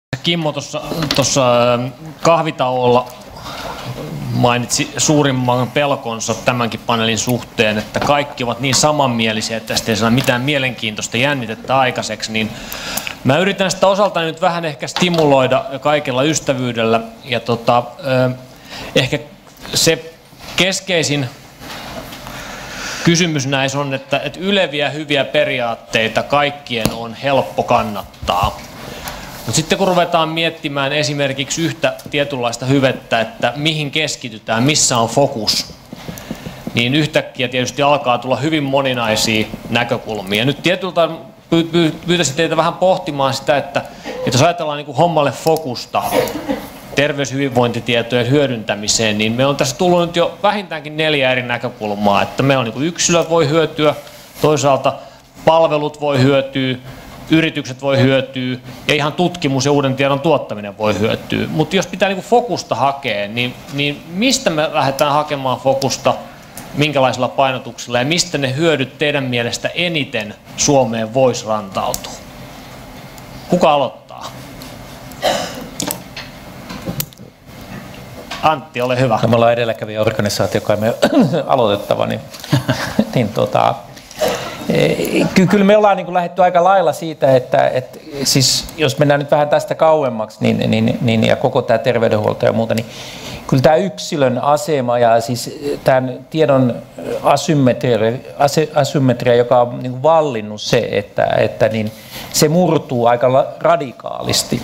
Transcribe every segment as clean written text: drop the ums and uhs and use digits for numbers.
Kimmo tuossa kahvitauolla mainitsi suurimman pelkonsa tämänkin paneelin suhteen, että kaikki ovat niin samanmielisiä, että tästä ei saa mitään mielenkiintoista jännitettä aikaiseksi, niin mä yritän sitä osaltani nyt vähän ehkä stimuloida kaikella ystävyydellä, ja ehkä se keskeisin kysymys näissä on, että yleviä hyviä periaatteita kaikkien on helppo kannattaa. Mutta sitten kun ruvetaan miettimään esimerkiksi yhtä tietynlaista hyvettä, että mihin keskitytään, missä on fokus, niin yhtäkkiä tietysti alkaa tulla hyvin moninaisia näkökulmia. Nyt tietyltä pyytäisin teitä vähän pohtimaan sitä, että jos ajatellaan niin kuin hommalle fokusta terveyshyvinvointitietojen hyödyntämiseen, niin me on tässä tullut nyt jo vähintäänkin 4 eri näkökulmaa, että me on niin kuin yksilöt voi hyötyä, toisaalta palvelut voi hyötyä, yritykset voi hyötyä ja ihan tutkimus ja uuden tiedon tuottaminen voi hyötyä. Mutta jos pitää niinku fokusta hakea, niin mistä me lähdetään hakemaan fokusta, minkälaisilla painotuksilla ja mistä ne hyödyt teidän mielestä eniten Suomeen voisi rantautua? Kuka aloittaa? Antti, ole hyvä. No, me ollaan edelläkävijä organisaatio, joka me aloitettava, niin kyllä me ollaan niin lähdetty aika lailla siitä, että siis jos mennään nyt vähän tästä kauemmaksi ja koko tämä terveydenhuolto ja muuta, niin kyllä tämä yksilön asema ja siis tämän tiedon asymmetria, joka on niin vallinnut se, että niin se murtuu aika radikaalisti.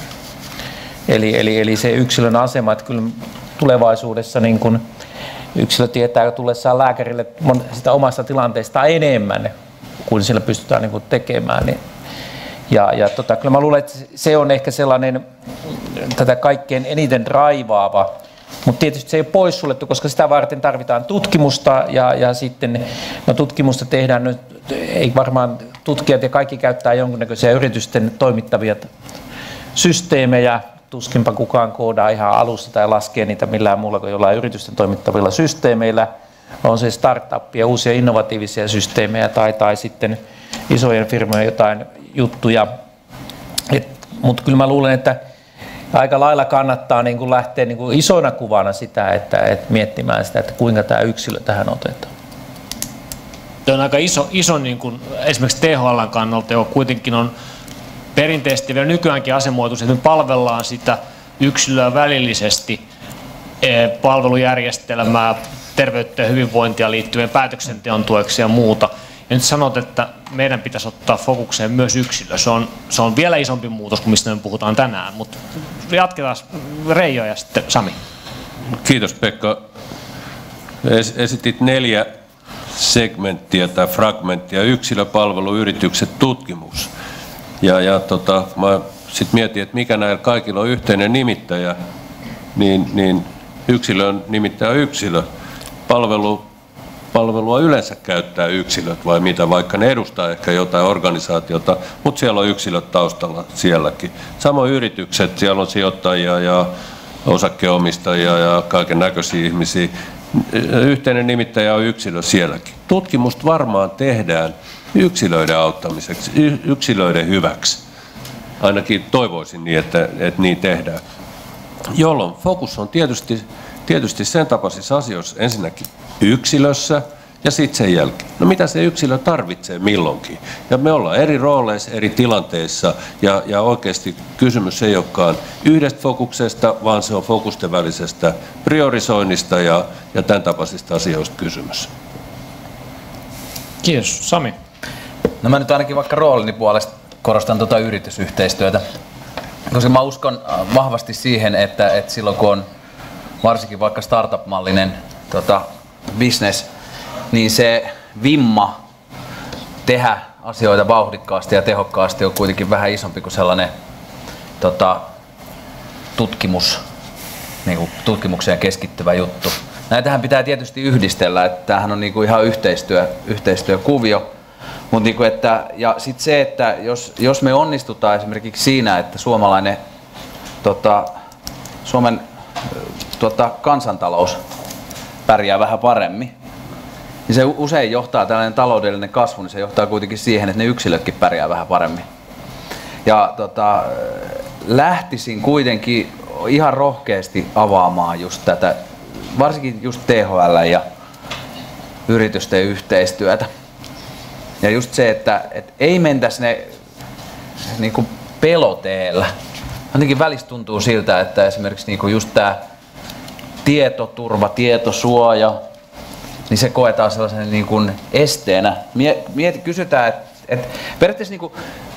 Eli se yksilön asema, että kyllä tulevaisuudessa niin kun yksilö tietää tullessaan lääkärille sitä omasta tilanteesta enemmän kuin sillä pystytään niin kuin tekemään. Kyllä mä luulen, että se on ehkä sellainen tätä kaikkein eniten raivaava, mutta tietysti se ei ole poissuljettu, koska sitä varten tarvitaan tutkimusta ja sitten tutkimusta tehdään nyt, ei varmaan tutkijat ja kaikki käyttää jonkinnäköisiä yritysten toimittavia systeemejä, tuskinpa kukaan koodaa ihan alusta tai laskee niitä millään muulla kuin jollain yritysten toimittavilla systeemeillä. On se startuppia, uusia innovatiivisia systeemejä tai sitten isojen firmojen jotain juttuja. Mutta kyllä mä luulen, että aika lailla kannattaa niin kuin lähteä niin kuin isona kuvana sitä, että miettimään sitä, että kuinka tämä yksilö tähän otetaan. Se on aika iso niin kuin esimerkiksi THL:n kannalta, joka kuitenkin on perinteisesti vielä nykyäänkin asemoitu, että me palvellaan sitä yksilöä välillisesti palvelujärjestelmää, terveyttä ja hyvinvointia liittyen päätöksenteon tueksi ja muuta. Ja nyt sanot, että meidän pitäisi ottaa fokukseen myös yksilö. Se on vielä isompi muutos kuin mistä me puhutaan tänään, mutta jatketaan Reijo ja sitten Sami. Kiitos Pekka. Esitit 4 segmenttiä tai fragmenttia: yksilö, palvelu, yritykset, tutkimus. Mä sitten mietin, että mikä näillä kaikilla on yhteinen nimittäjä, niin yksilön nimittäjä yksilö. Palvelua yleensä käyttää yksilöt vai mitä, vaikka ne edustaa ehkä jotain organisaatiota, mutta siellä on yksilöt taustalla sielläkin. Samoin yritykset, siellä on sijoittajia ja osakkeenomistajia ja kaiken näköisiä ihmisiä. Yhteinen nimittäjä on yksilö sielläkin. Tutkimusta varmaan tehdään yksilöiden auttamiseksi, yksilöiden hyväksi. Ainakin toivoisin niin, että niin tehdään. Jolloin fokus on tietysti sen tapaisissa asioissa ensinnäkin yksilössä ja sitten sen jälkeen. No mitä se yksilö tarvitsee milloinkin? Ja me ollaan eri rooleissa, eri tilanteissa ja oikeasti kysymys ei olekaan yhdestä fokuksesta, vaan se on fokusten välisestä priorisoinnista ja tämän tapaisista asioista kysymys. Kiitos. Sami. No mä nyt ainakin vaikka roolini puolesta korostan yritysyhteistyötä, koska mä uskon vahvasti siihen, että silloin kun on varsinkin vaikka startup-mallinen business, niin se vimma tehdä asioita vauhdikkaasti ja tehokkaasti on kuitenkin vähän isompi kuin sellainen tutkimukseen keskittyvä juttu. Näitähän pitää tietysti yhdistellä, että tämähän on niinku ihan yhteistyökuvio. Ja sitten se, että jos me onnistutaan esimerkiksi siinä, että Suomen kansantalous pärjää vähän paremmin, niin se usein johtaa, tällainen taloudellinen kasvu, niin se johtaa kuitenkin siihen, että ne yksilötkin pärjää vähän paremmin. Ja lähtisin kuitenkin ihan rohkeasti avaamaan just tätä, varsinkin just THL ja yritysten yhteistyötä. Ja just se, että ei mentäisi ne niin kuin peloteella. Ainakin välissä tuntuu siltä, että esimerkiksi niin kuin just tämä tietoturva, tietosuoja, niin se koetaan sellaisen niin kuin esteenä. Kysytään, että periaatteessa niin kuin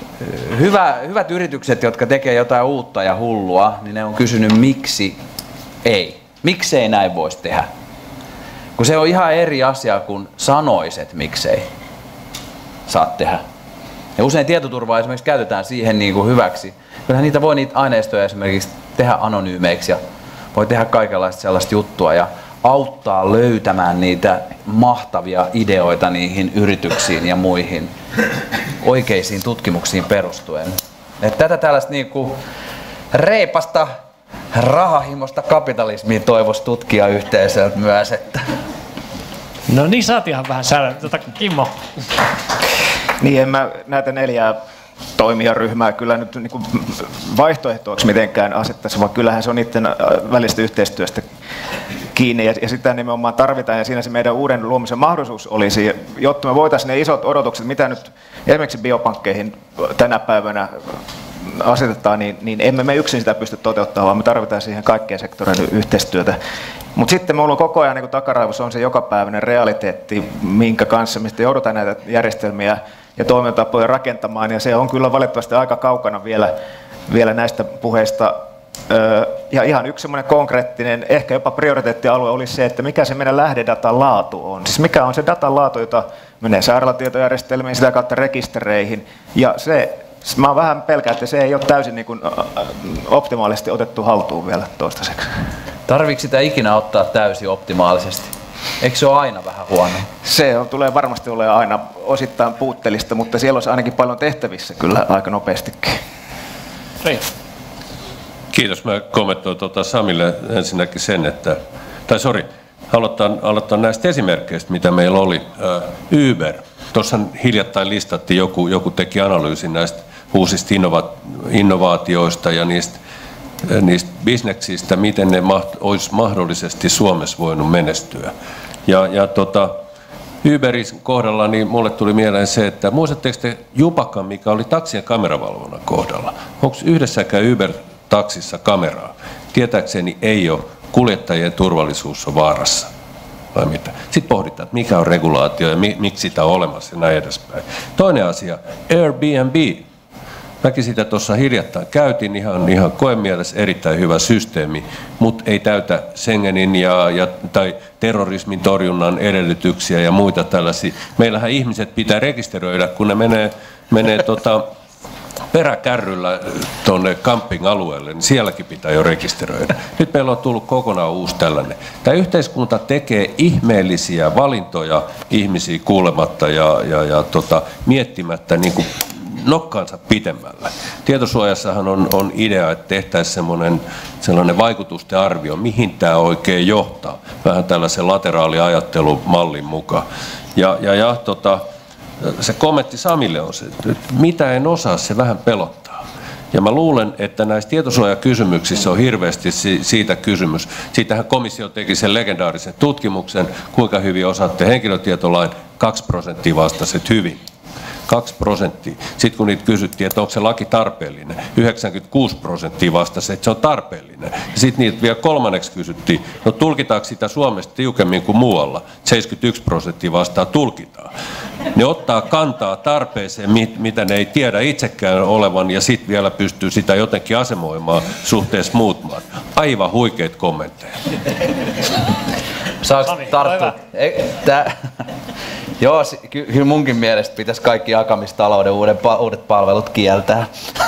hyvät yritykset, jotka tekee jotain uutta ja hullua, niin ne on kysynyt miksi ei. Miksei näin voisi tehdä? Kun se on ihan eri asia kuin sanoiset miksei saat tehdä. Ja usein tietoturvaa esimerkiksi käytetään siihen niin kuin hyväksi. Kyllähän niitä voi niitä aineistoja esimerkiksi tehdä anonyymeiksi ja voi tehdä kaikenlaista sellaista juttua ja auttaa löytämään niitä mahtavia ideoita niihin yrityksiin ja muihin oikeisiin tutkimuksiin perustuen. Että tätä tällaista niin kuin reipasta rahahimosta kapitalismia toivoisi tutkijayhteisöltä myös. Että. No niin, saatiin ihan vähän Kimmo. Niin, en mä näitä 4 toimijaryhmää kyllä nyt niin kuin vaihtoehtoiksi mitenkään asettaisi, vaan kyllähän se on niiden välistä yhteistyöstä kiinni ja sitä nimenomaan tarvitaan ja siinä se meidän uuden luomisen mahdollisuus olisi, jotta me voitaisiin ne isot odotukset, mitä nyt esimerkiksi biopankkeihin tänä päivänä asetetaan, niin emme me yksin sitä pysty toteuttamaan, vaan me tarvitaan siihen kaikkien sektoreiden yhteistyötä. Mutta sitten meillä on koko ajan niin takaraivossa on se jokapäiväinen realiteetti, minkä kanssa mistä joudutaan näitä järjestelmiä ja toimintatapoja rakentamaan, ja se on kyllä valitettavasti aika kaukana vielä näistä puheista. Ja ihan yksi semmoinen konkreettinen, ehkä jopa prioriteettialue olisi se, että mikä se meidän lähdedatan laatu on. Siis mikä on se datan laatu, jota menee sairaalatietojärjestelmiin, sitä kautta rekistereihin, ja mä vähän pelkään, että se ei ole täysin niin kuin optimaalisesti otettu haltuun vielä toistaiseksi. Tarviiko sitä ikinä ottaa täysin optimaalisesti? Eikö se ole aina vähän huono? Se tulee varmasti olemaan aina osittain puutteellista, mutta siellä olisi ainakin paljon tehtävissä kyllä aika nopeastikin. Kiitos. Mä kommentoin Samille ensinnäkin sen, että, aloittaa näistä esimerkkeistä, mitä meillä oli. Uber. Tuossa hiljattain listattiin, joku teki analyysin näistä uusista innovaatioista ja niistä bisneksistä, miten ne olisi mahdollisesti Suomessa voinut menestyä. Uberin kohdalla niin mulle tuli mieleen se, että muistatteko te Jupakan, mikä oli taksien kameravalvonnan kohdalla? Onko yhdessäkään Uber-taksissa kameraa? Tietääkseni ei ole. Kuljettajien turvallisuus on vaarassa. Vai mitä? Sitten pohditaan, että mikä on regulaatio ja miksi sitä on olemassa ja näin edespäin. Toinen asia, Airbnb. Mäkin sitä tuossa hiljattain käytin, ihan koemielessä erittäin hyvä systeemi, mutta ei täytä Schengenin tai terrorismin torjunnan edellytyksiä ja muita tällaisia. Meillähän ihmiset pitää rekisteröidä, kun ne menee peräkärryllä tuonne camping-alueelle, niin sielläkin pitää jo rekisteröidä. Nyt meillä on tullut kokonaan uusi tällainen. Tämä yhteiskunta tekee ihmeellisiä valintoja ihmisiä kuulematta ja miettimättä niin kuin nokkaansa pitemmällä. Tietosuojassahan on idea, että tehtäisiin sellainen vaikutusten arvio, mihin tämä oikein johtaa. Vähän tällaisen lateraaliajattelumallin mukaan. Se kommentti Samille on se, että mitä en osaa, se vähän pelottaa. Ja mä luulen, että näissä tietosuojakysymyksissä on hirveästi siitä kysymys. Siitähän komissio teki sen legendaarisen tutkimuksen, kuinka hyvin osaatte henkilötietolain, 2% vastasivat hyvin. 2%. Sitten kun niitä kysyttiin, että onko se laki tarpeellinen, 96% vastasi, että se on tarpeellinen. Ja sitten niitä vielä kolmanneksi kysyttiin, no tulkitaanko sitä Suomesta tiukemmin kuin muualla, 71% vastaa tulkitaan. Ne ottaa kantaa tarpeeseen, mitä ne ei tiedä itsekään olevan, ja sitten vielä pystyy sitä jotenkin asemoimaan suhteessa muut maat. Aivan huikeat kommentteja. Saanko tarttua? Joo, kyllä munkin mielestä pitäisi kaikki jakamistalouden uudet palvelut kieltää.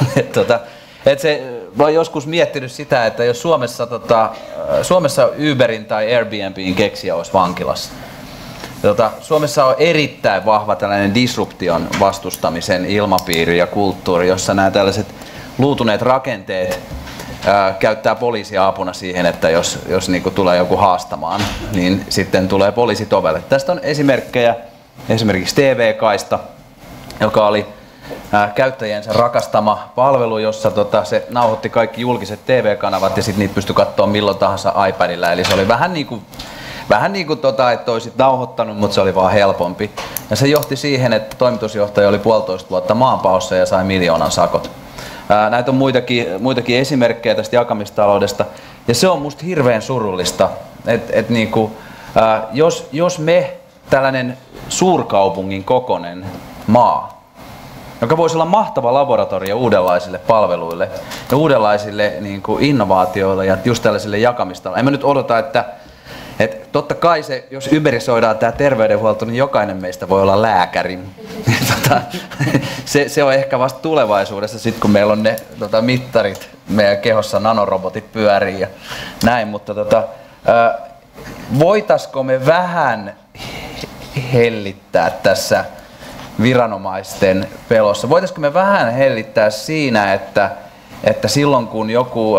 Mä oon joskus miettinyt sitä, että jos Suomessa Uberin tai Airbnbin keksijä olisi vankilassa. Suomessa on erittäin vahva tällainen disruption vastustamisen ilmapiiri ja kulttuuri, jossa nämä tällaiset luutuneet rakenteet käyttää poliisia apuna siihen, että jos niinku tulee joku haastamaan, niin sitten tulee poliisit ovelle. Tästä on esimerkkejä, esimerkiksi TV-kaista, joka oli käyttäjiensä rakastama palvelu, jossa se nauhoitti kaikki julkiset TV-kanavat ja sitten niitä pystyi katsoa milloin tahansa iPadilla. Eli se oli vähän niin kuin että olisit nauhoittanut, mutta se oli vaan helpompi. Ja se johti siihen, että toimitusjohtaja oli 1,5 vuotta maanpaossa ja sai 1 miljoonan sakot. Näitä on muitakin esimerkkejä tästä jakamistaloudesta. Ja se on musta hirveän surullista, että niinku, jos me, tällainen suurkaupungin kokoinen maa, joka voisi olla mahtava laboratorio uudenlaisille palveluille ja uudenlaisille niinku innovaatioille ja just tällaisille jakamistaloille. En mä nyt odota, että totta kai jos yberisoidaan tämä terveydenhuolto, niin jokainen meistä voi olla lääkäri. Se on ehkä vasta tulevaisuudessa, sit kun meillä on ne mittarit, meidän kehossa nanorobotit pyörii ja näin, mutta voitaisko me vähän hellittää tässä viranomaisten pelossa? Voitaisko me vähän hellittää siinä, että silloin kun joku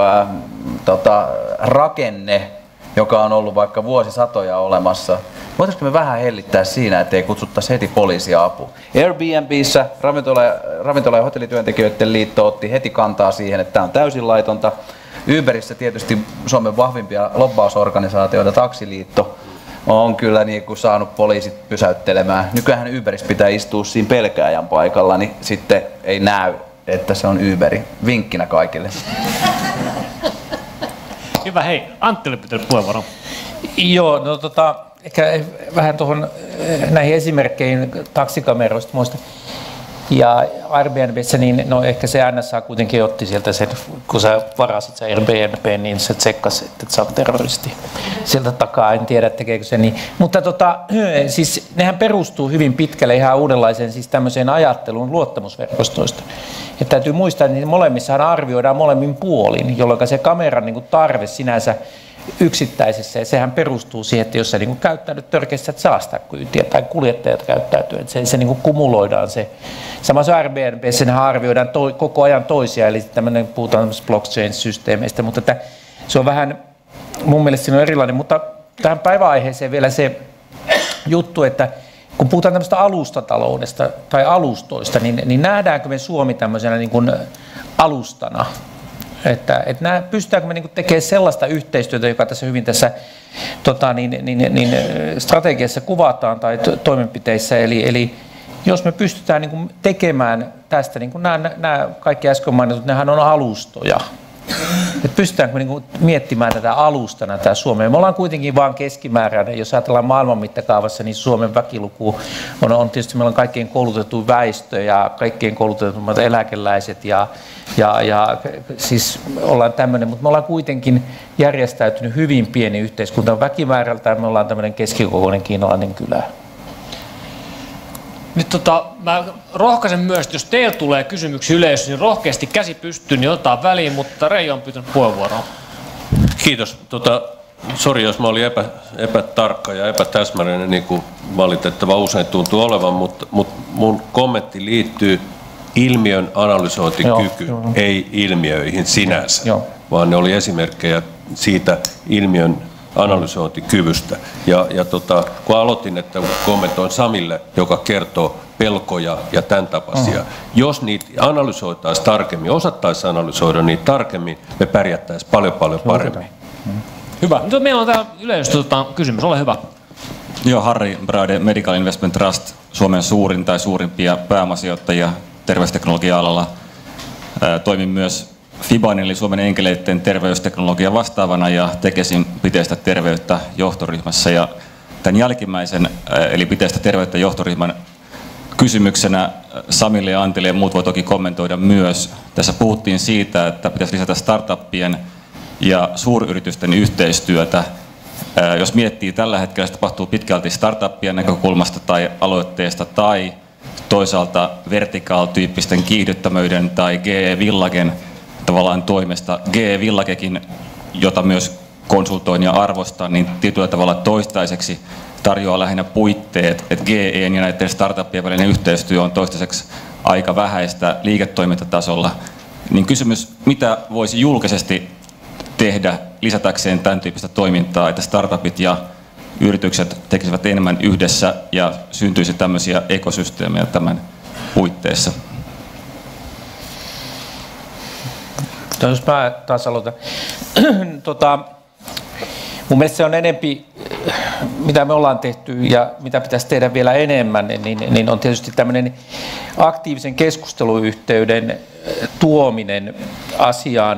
rakenne, joka on ollut vaikka vuosisatoja olemassa, voitaisiinko me vähän hellittää siinä, ettei kutsuttaisi heti poliisia apuun? Airbnbissä ravintola- ja hotellityöntekijöiden liitto otti heti kantaa siihen, että tämä on täysin laitonta. Uberissä tietysti Suomen vahvimpia lobbausorganisaatioita, Taksiliitto, on kyllä niin kuin saanut poliisit pysäyttelemään. Nykyään Uberissä pitää istua siinä pelkääjän paikalla, niin sitten ei näy, että se on Uberi. Vinkkinä kaikille. Hyvä, hei. Antti oli pitänyt puheenvuoron. Joo, no ehkä vähän tuohon näihin esimerkkeihin taksikameroista muista. Ja Airbnbissä, niin no ehkä se NSA kuitenkin otti sieltä sen, kun sä varasit se Airbnb, niin se tsekkasi, että sä oot terroristi. Sieltä takaa, en tiedä tekeekö se niin. Mutta siis nehän perustuu hyvin pitkälle ihan uudenlaiseen siis tämmöiseen ajatteluun luottamusverkostoista. Ja täytyy muistaa, että molemmissahan arvioidaan molemmin puolin, jolloin se kameran niin kuin tarve sinänsä yksittäisessä, ja sehän perustuu siihen, että jos sä niin käyttäydyt törkeästi, että saa sitä kyytiä, tai kuljettajat käyttäytyy, että se niin kumuloidaan se. Samassa Airbnb:ssä arvioidaan koko ajan toisia, eli puhutaan blockchain-systeemeistä, mutta että se on vähän, mun mielestä siinä on erilainen, mutta tähän päiväaiheeseen vielä se juttu, että kun puhutaan tämmöistä alustataloudesta tai alustoista, niin nähdäänkö me Suomi tämmöisenä niin kuin alustana? Että pystytäänkö me tekemään sellaista yhteistyötä, joka tässä hyvin tässä strategiassa kuvataan tai toimenpiteissä, eli jos me pystytään tekemään tästä, niin kuin nämä kaikki äsken mainitut, nehän on alustoja. Että pystytäänkö me miettimään tätä alustana tämä Suomeen? Me ollaan kuitenkin vain keskimääräinen. Jos ajatellaan maailman mittakaavassa, niin Suomen väkiluku on tietysti, meillä on kaikkein koulutettu väestö ja kaikkein koulutetummat eläkeläiset ja siis ollaan tämmöinen, mutta me ollaan kuitenkin järjestäytynyt hyvin pieni yhteiskunta. Väkimäärältään me ollaan tämmöinen keskikokoinen kiinalainen kylä. Nyt mä rohkaisen myös, että jos teillä tulee kysymyksiä yleisössä, niin rohkeasti käsi pystyyn, niin otetaan väliin, mutta Reijo on pyytänyt puheenvuoroa. Kiitos. Sori, jos mä olin epätarkka ja epätäsmällinen, niin kuin valitettava usein tuntuu olevan, mutta mun kommentti liittyy ilmiön analysointikykyyn, ei ilmiöihin sinänsä, vaan ne oli esimerkkejä siitä ilmiön analysointikyvystä. Ja kun aloitin, että kommentoin Samille, joka kertoo pelkoja ja tämän tapaisia. Jos niitä analysoitaisiin tarkemmin, osattaisiin analysoida niitä tarkemmin, me pärjättäisiin paljon paremmin. Hyvä. Nyt meillä on täällä yleisöstä kysymys. Ole hyvä. Joo, Harry Brade, Medical Investment Trust, Suomen suurin tai suurimpia pääomasijoittajia terveysteknologia-alalla. Toimin myös FIBAN eli Suomen enkeleiden terveysteknologia vastaavana ja Tekesin Piteistä terveyttä johtoryhmässä. Ja tämän jälkimmäisen eli Piteistä terveyttä johtoryhmän kysymyksenä Samille ja Antille ja muut voi toki kommentoida myös. Tässä puhuttiin siitä, että pitäisi lisätä startuppien ja suuryritysten yhteistyötä. Jos miettii tällä hetkellä, se tapahtuu pitkälti startuppien näkökulmasta tai aloitteesta tai toisaalta vertical-tyyppisten kiihdyttämöiden tai GE Villagen tavallaan toimesta. GE Villagekin, jota myös konsultoin ja arvostan, niin tietyllä tavalla toistaiseksi tarjoaa lähinnä puitteet, että GE:n ja näiden startuppien välinen yhteistyö on toistaiseksi aika vähäistä liiketoimintatasolla. Niin kysymys, mitä voisi julkisesti tehdä lisätäkseen tämän tyyppistä toimintaa, että startupit ja yritykset tekisivät enemmän yhdessä ja syntyisi tämmöisiä ekosysteemejä tämän puitteissa? Jos mä taas aloitan. Mun mielestä se on enempi, mitä me ollaan tehty ja mitä pitäisi tehdä vielä enemmän, niin on tietysti tämmöinen aktiivisen keskusteluyhteyden tuominen asiaan.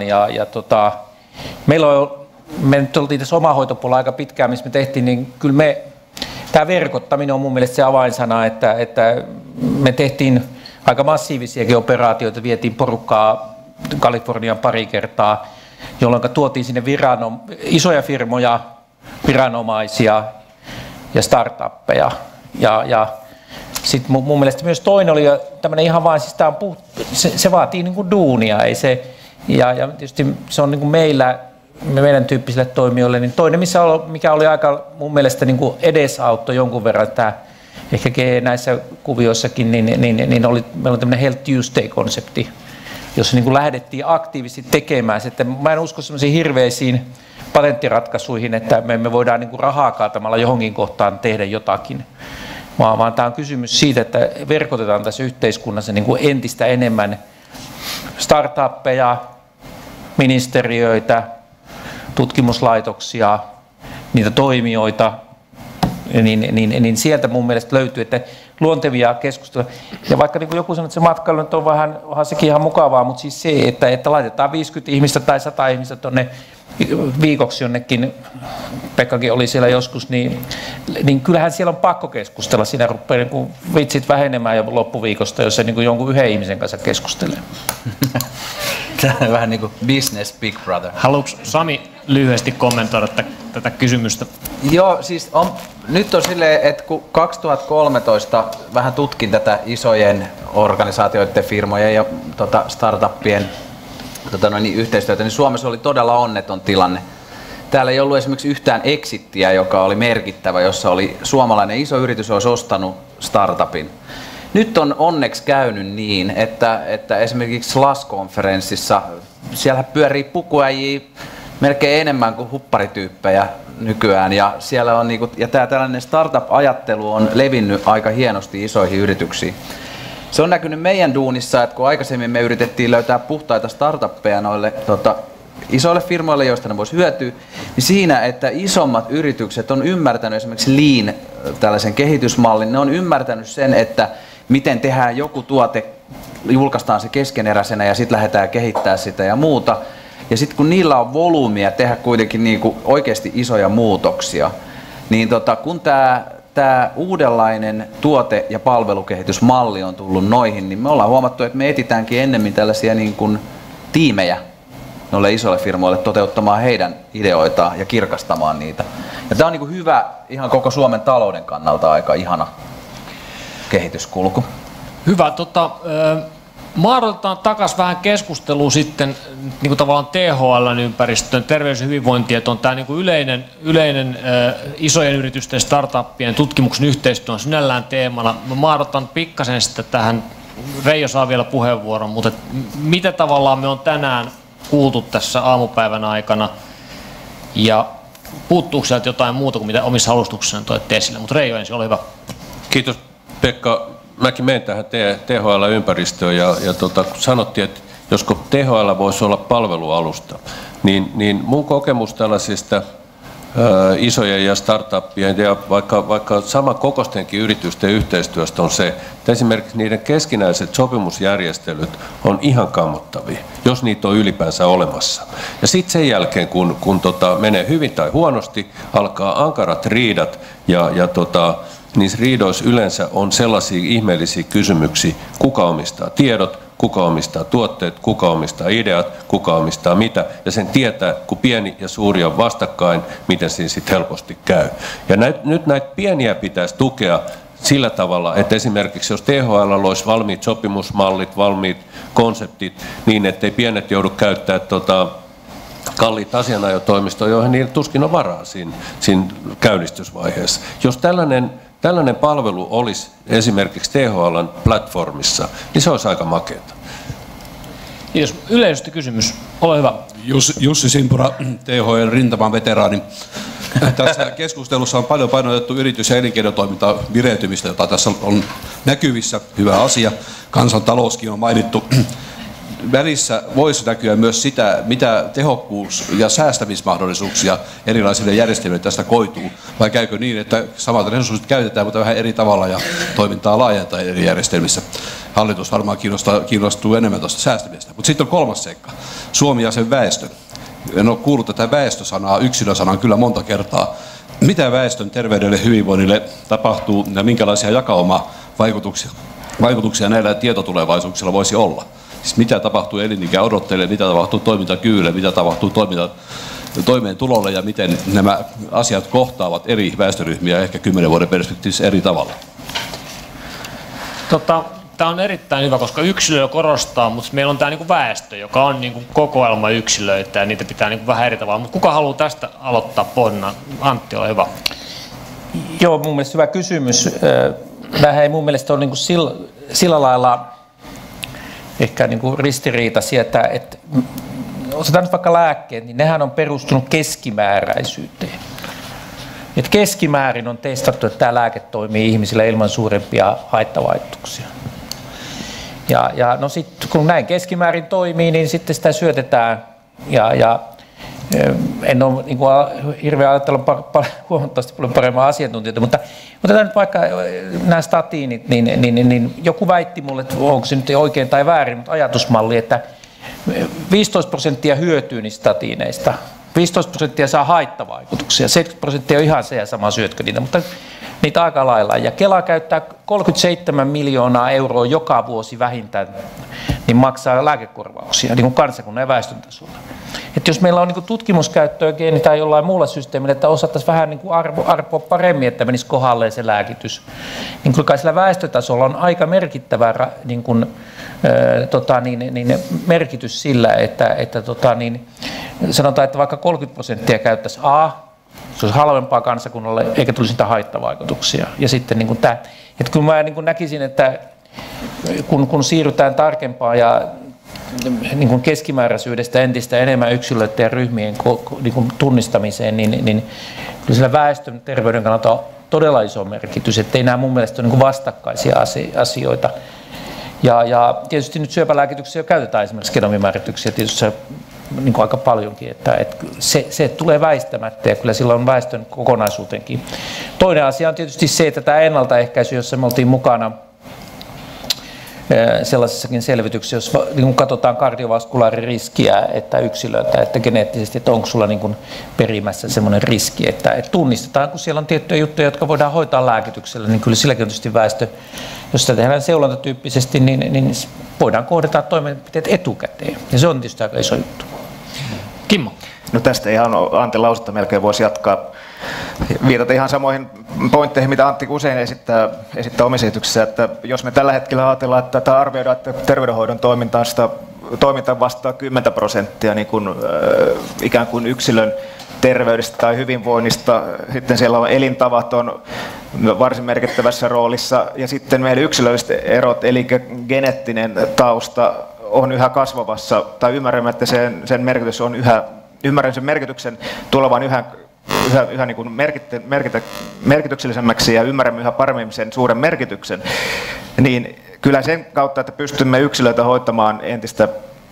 Me nyt oltiin tässä omahoitopuolella aika pitkään, missä me tehtiin, niin kyllä tämä verkottaminen on mun mielestä se avainsana, että me tehtiin aika massiivisiakin operaatioita, vietiin porukkaa Kaliforniaan pari kertaa, jolloin tuotiin sinne isoja firmoja, viranomaisia ja startuppeja. Ja sitten mun mielestä myös toinen oli tämmöinen ihan vain, siis se vaatii niin kuin duunia, ei se, ja tietysti se on niin kuin meidän tyyppisille toimijoille, niin toinen, mikä oli aika mun mielestä niin kuin edesauttoi jonkun verran, tämä ehkä näissä kuvioissakin, niin oli, meillä on tämmöinen Health Tuesday-konsepti, jossa niin kuin lähdettiin aktiivisesti tekemään. Sitten mä en usko semmoisiin hirveisiin patenttiratkaisuihin, että me voidaan niin kuin rahaa kaatamalla johonkin kohtaan tehdä jotakin, vaan tämä on kysymys siitä, että verkotetaan tässä yhteiskunnassa niin kuin entistä enemmän startuppeja, ministeriöitä, tutkimuslaitoksia, niitä toimijoita, niin sieltä mun mielestä löytyy, että luontevia keskusteluja. Ja vaikka niin kuin joku sanoo, että se matkailu nyt on onhan sekin ihan mukavaa, mutta siis se, että laitetaan 50 ihmistä tai 100 ihmistä tuonne viikoksi jonnekin, Pekkakin oli siellä joskus, niin kyllähän siellä on pakko keskustella. Siinä rupeaa niin kuin vitsit vähenemään jo loppuviikosta, jos se niin kuin jonkun yhden ihmisen kanssa keskustelee. Tämä on vähän niin kuin business big brother. Haluatko Sami lyhyesti kommentoida tätä kysymystä? Joo, siis nyt on silleen, että kun 2013 vähän tutkin tätä isojen organisaatioiden, firmojen ja startuppien yhteistyötä, niin Suomessa oli todella onneton tilanne. Täällä ei ollut esimerkiksi yhtään exittiä, joka oli merkittävä, jossa oli suomalainen iso yritys olisi ostanut startupin. Nyt on onneksi käynyt niin, että esimerkiksi SLAS-konferenssissa siellä pyörii pukuäjiä melkein enemmän kuin hupparityyppejä nykyään, ja siellä on ja tämä tällainen startup-ajattelu on levinnyt aika hienosti isoihin yrityksiin. Se on näkynyt meidän duunissa, että kun aikaisemmin me yritettiin löytää puhtaita startuppeja noille isoille firmoille, joista ne voisi hyötyä, niin siinä, että isommat yritykset on ymmärtänyt esimerkiksi Lean, tällaisen kehitysmallin, ne on ymmärtänyt sen, että miten tehdään joku tuote, julkaistaan se keskeneräisenä ja sitten lähdetään kehittämään sitä ja muuta. Ja sitten kun niillä on volyymia tehdä kuitenkin niinku oikeasti isoja muutoksia, niin kun tämä uudenlainen tuote- ja palvelukehitysmalli on tullut noihin, niin me ollaan huomattu, että me etitäänkin ennemmin tällaisia niin kuin tiimejä noille isoille firmoille toteuttamaan heidän ideoitaan ja kirkastamaan niitä. Ja tämä on niin kuin hyvä ihan koko Suomen talouden kannalta aika ihana kehityskulku. Hyvä. Maadotetaan takaisin vähän keskustelua sitten niin kuin tavallaan THL:n ympäristön, terveys- ja hyvinvointi, että on tämä niin kuin yleinen isojen yritysten, startuppien, tutkimuksen yhteistyö on sinällään teemana. Mä maadotan pikkasen sitä tähän, Reijo saa vielä puheenvuoron, mutta mitä tavallaan me on tänään kuultu tässä aamupäivän aikana ja puuttuuko sieltä jotain muuta kuin mitä omissa alustuksissa toitte esille, mutta Reijo ensin, ole hyvä. Kiitos Pekka. Mäkin menen tähän THL-ympäristöön ja sanottiin, että josko THL voisi olla palvelualusta, niin mun kokemus tällaisista isojen ja startuppien ja vaikka sama kokoistenkin yritysten yhteistyöstä on se, että esimerkiksi niiden keskinäiset sopimusjärjestelyt on ihan kammottavia, jos niitä on ylipäänsä olemassa. Ja sitten sen jälkeen, kun menee hyvin tai huonosti, alkaa ankarat riidat ja niissä riidoissa yleensä on sellaisia ihmeellisiä kysymyksiä, kuka omistaa tiedot, kuka omistaa tuotteet, kuka omistaa ideat, kuka omistaa mitä, ja sen tietää, kun pieni ja suuri on vastakkain, miten siinä sitten helposti käy. Ja nyt näitä pieniä pitäisi tukea sillä tavalla, että esimerkiksi jos THL olisi valmiit sopimusmallit, valmiit konseptit, niin ettei pienet joudu käyttämään kalliit asianajotoimistoja, joihin niillä tuskin on varaa siinä käynnistysvaiheessa. Jos tällainen palvelu olisi esimerkiksi THL:n platformissa, niin se olisi aika makeata. Kiitos. Yleisesti kysymys. Ole hyvä. Jussi Simpura, THL rintaman veteraani. Tässä keskustelussa on paljon painotettu yritys- ja elinkeinotoimintaa vireytymistä, jota tässä on näkyvissä. Hyvä asia. Kansantalouskin on mainittu. välissä voisi näkyä myös sitä, mitä tehokkuus- ja säästämismahdollisuuksia erilaisille järjestelmille tästä koituu, vai käykö niin, että samat resurssit käytetään, mutta vähän eri tavalla ja toimintaa laajentaa eri järjestelmissä. Hallitus varmaan kiinnostuu enemmän tuosta säästämisestä. Mutta sitten on kolmas seikka, Suomi ja sen väestö. En ole kuullut tätä väestösanaa, yksilösanaa kyllä monta kertaa. Mitä väestön terveydelle ja hyvinvoinnille tapahtuu ja minkälaisia jakauma-vaikutuksia näillä tietotulevaisuuksilla voisi olla? Siis mitä tapahtuu elinikä odotteille, mitä tapahtuu toimintakyvylle, mitä tapahtuu toimeentulolle ja miten nämä asiat kohtaavat eri väestöryhmiä ehkä 10 vuoden perspektiivissä eri tavalla? Tämä on erittäin hyvä, koska yksilöä korostaa, mutta meillä on tämä niin kuin väestö, joka on niin kuin kokoelma yksilöitä ja niitä pitää niin kuin vähän eri tavalla. Mutta kuka haluaa tästä aloittaa ponna? Antti, ole hyvä. Joo, mun mielestä hyvä kysymys. Vähän ei mun mielestä ole niin kuin sillä lailla ehkä niin kuin ristiriitaisia, että otetaan nyt vaikka lääkkeet, niin nehän on perustunut keskimääräisyyteen. Et keskimäärin on testattu, että tämä lääke toimii ihmisillä ilman suurempia haittavaikutuksia. Ja no sitten kun näin keskimäärin toimii, niin sitten sitä syötetään ja en ole niin hirveän ajattelun huomattavasti paljon paremmin asiantuntijoita, mutta otetaan nyt vaikka nämä statiinit, niin joku väitti mulle, että onko se nyt oikein tai väärin, mutta ajatusmalli, että 15% hyötyy niistä statiineista, 15% saa haittavaikutuksia, 70% on ihan se ja sama syötkö niitä, mutta niitä aika lailla. Ja Kela käyttää 37 miljoonaa euroa joka vuosi vähintään, niin maksaa lääkekorvauksia niin kuin kansakunnan ja väestön tasolla. Että jos meillä on niin kuin tutkimuskäyttöä geeni tai jollain muulla systeemillä, että osattaisiin vähän niin kuin arpoa paremmin, että menisi kohdalleen se lääkitys, niin kyllä sillä väestötasolla on aika merkittävä niin kuin, merkitys sillä, että sanotaan, että vaikka 30% käyttäisiin se olisi halvempaa kansakunnalle eikä tulisi sitä haittavaikutuksia. Ja sitten niin kuin tämä, että kyllä mä niin kuin näkisin, että kun siirrytään tarkempaan ja niin kuin keskimääräisyydestä entistä enemmän yksilöiden ja ryhmien niin kuin tunnistamiseen, niin kyllä sillä väestön terveyden kannalta on todella iso merkitys, ettei nämä mun mielestä ole niin kuin vastakkaisia asioita. Ja tietysti nyt syöpälääkityksessä jo käytetään esimerkiksi genomimäärityksiä, tietysti se niin kuin aika paljonkin, että se tulee väistämättä ja kyllä sillä on väestön kokonaisuutenkin. Toinen asia on tietysti se, että tämä ennaltaehkäisy, jossa me oltiin mukana sellaisessakin selvityksessä, jos niin katsotaan kardiovaskulaririskiä, että yksilöitä, että geneettisesti, että onko sulla niin kuin perimässä semmoinen riski, että tunnistetaan, kun siellä on tiettyjä juttuja, jotka voidaan hoitaa lääkityksellä, niin kyllä silläkin on tietysti väestö, jos sitä tehdään seulontatyyppisesti, niin voidaan kohdata toimenpiteet etukäteen. Ja se on tietysti aika iso juttu. Kimmo. No tästä ihan Antti lausetta melkein voisi jatkaa. Viitata ihan samoihin pointteihin, mitä Antti usein esittää omissa esityksissä, että jos me tällä hetkellä ajatellaan, että arvioidaan, että terveydenhoidon toiminta vastaa 10% niin kuin, ikään kuin yksilön terveydestä tai hyvinvoinnista, sitten siellä on elintavat on varsin merkittävässä roolissa, ja sitten meillä yksilölliset erot, eli geneettinen tausta on yhä kasvavassa, tai ymmärrämme, että sen merkitys on ymmärrän sen merkityksen tulevan yhä niin kuin merkityksellisemmäksi ja ymmärrämme yhä paremmin sen suuren merkityksen, niin kyllä sen kautta, että pystymme yksilöitä hoitamaan entistä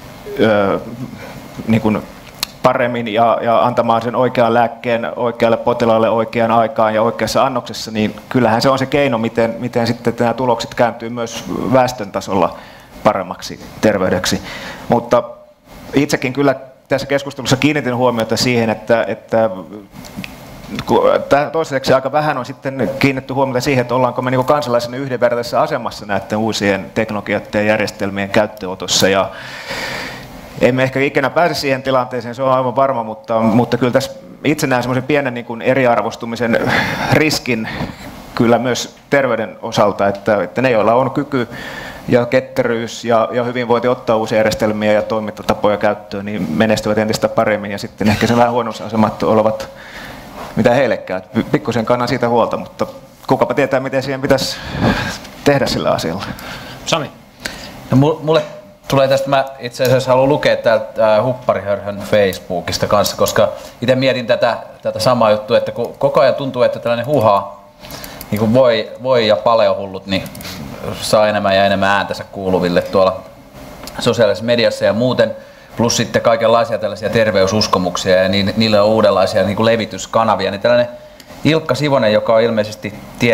niin kuin paremmin ja antamaan sen oikean lääkkeen oikealle potilaalle oikeaan aikaan ja oikeassa annoksessa, niin kyllähän se on se keino, miten sitten nämä tulokset kääntyy myös väestön tasolla paremmaksi terveydeksi. Mutta itsekin kyllä tässä keskustelussa kiinnitin huomiota siihen, että toistaiseksi aika vähän on sitten kiinnitetty huomiota siihen, että ollaanko me niin kansalaisena yhdenvertaisessa asemassa näiden uusien teknologioiden ja järjestelmien käyttöönotossa. Ja emme ehkä ikinä pääse siihen tilanteeseen, se on aivan varma, mutta kyllä tässä itse näen semmoisen pienen niin kuin eriarvostumisen riskin kyllä myös terveyden osalta, että ne, joilla on kyky ja ketteryys ja hyvinvointi ottaa uusia järjestelmiä ja toimintatapoja käyttöön, niin menestyvät entistä paremmin ja sitten ehkä se vähän huonossa asemat olevat, mitä heillekään. Pikkusen kannan siitä huolta, mutta kukapa tietää, miten siihen pitäisi tehdä sillä asialla. Sami. No, mulle tulee tästä, mä itse asiassa haluan lukea täältä Hupparihörhön Facebookista kanssa, koska itse mietin tätä samaa juttua, että kun koko ajan tuntuu, että tällainen huhaa, niin kuin voi ja paleohullut, niin saa enemmän ja enemmän ääntänsä kuuluville tuolla sosiaalisessa mediassa ja muuten, plus sitten kaikenlaisia tällaisia terveysuskomuksia ja niillä on uudenlaisia niin kuin levityskanavia. Niin tällainen Ilkka Sivonen, joka on ilmeisesti